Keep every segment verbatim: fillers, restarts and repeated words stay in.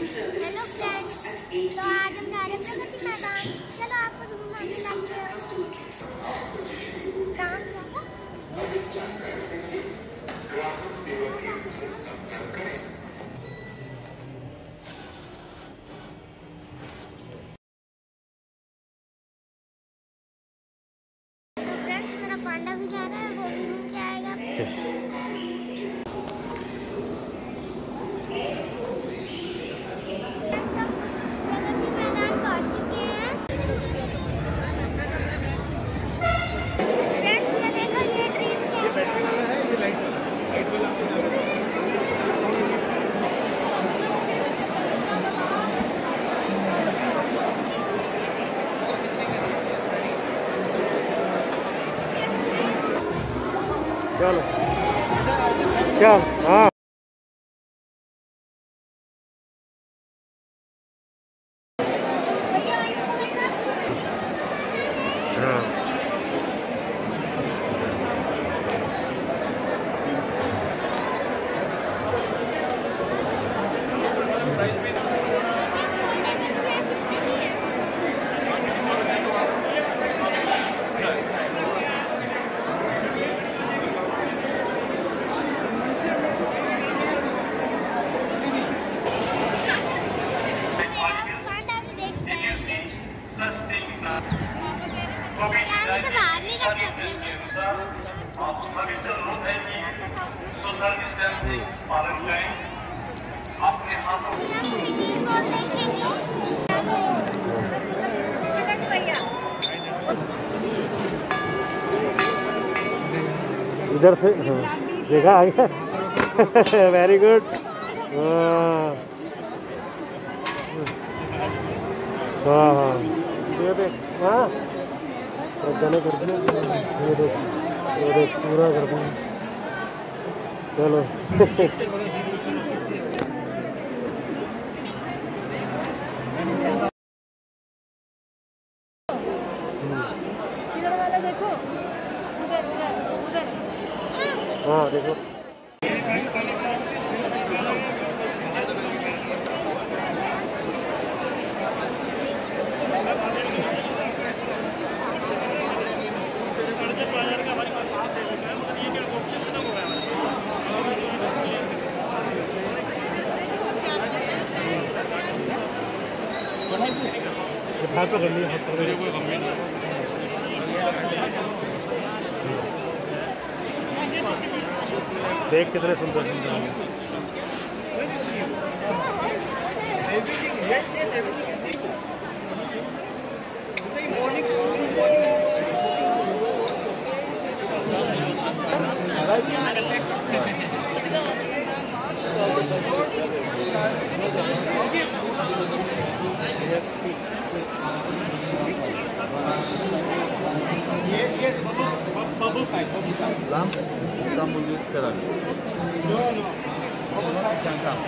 Hello friends, तो आज हम जा रहे हैं प्रगति मैदान। चलो आपको घुमाने लाते हैं। कहाँ तो फ्रेंड्स, मेरा पांडा भी जा रहा है, वो भी घूम के आएगा। चलो चल हाँ इधर से देखा आ गया। Very good. हाँ हाँ ये देख, हाँ गाने कर दिया। ये देख ये देख पूरा कर दिया। चलो हाँ देखो हाथ पर कर लिया, हाथ पर देख कितने सुंदर सुंदर हैं। Yes, yes, bubble, bubble side, bubble side. Lamp, İstanbul Yükselen. No, no. Bubble side can come.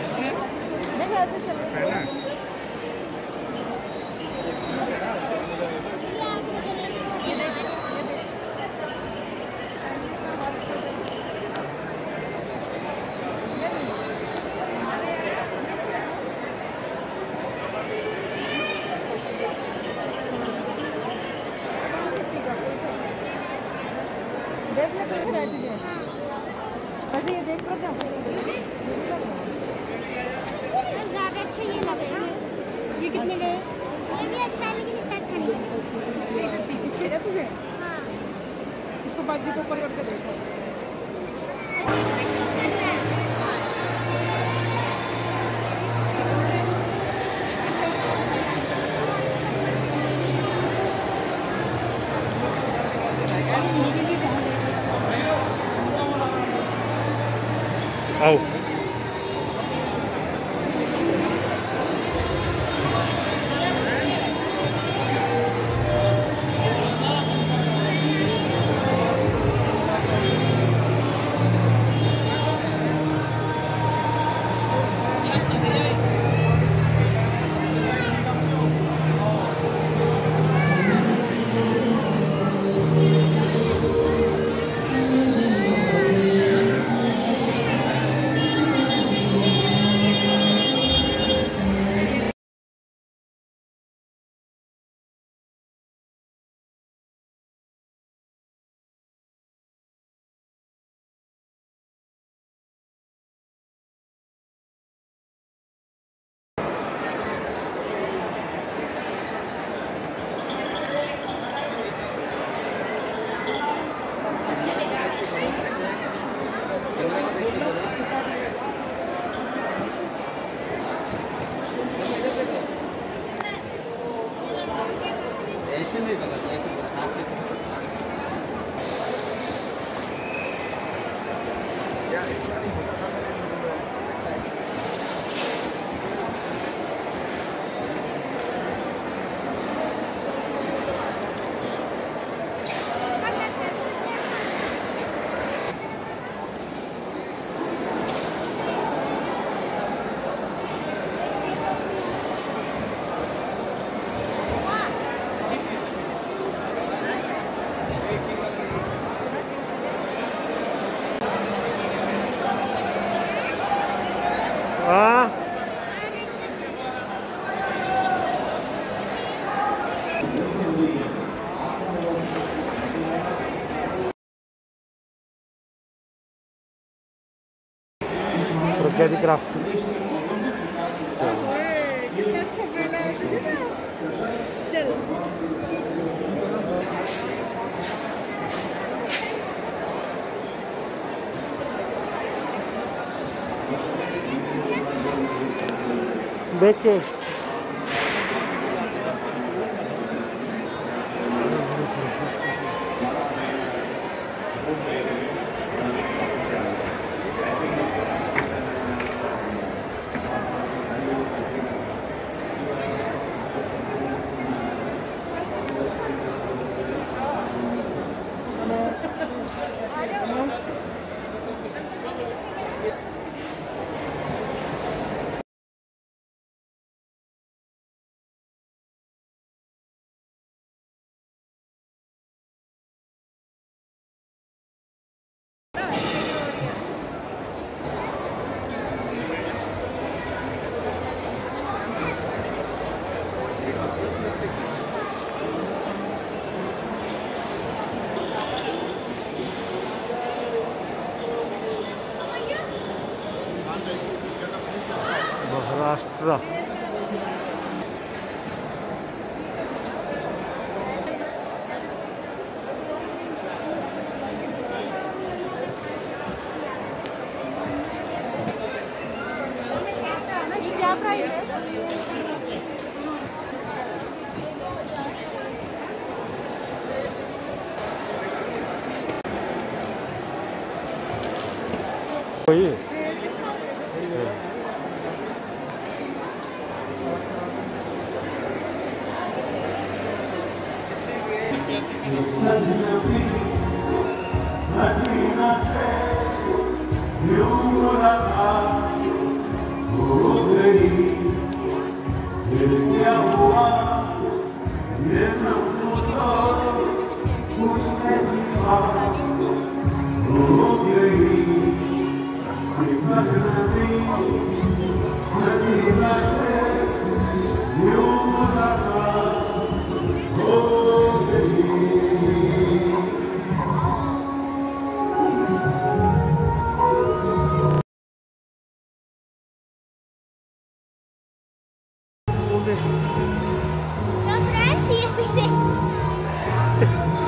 देख ले कैसे रहती है। वैसे ये देख लो क्या ज़्यादा अच्छा ये लग रहा है। ये कितने गए? ये भी अच्छा है लेकिन इतना अच्छा नहीं है। इसके रहते हैं। हाँ इसको बाजी को ऊपर करके देखो। आओ हाँ प्रज्ञा दी क्राफ्टी। कितना अच्छा मेला है तुझे ना। चल देख के महाराष्ट्र क्या प्राइस है? कोई तो फ्रेंड्स ये भी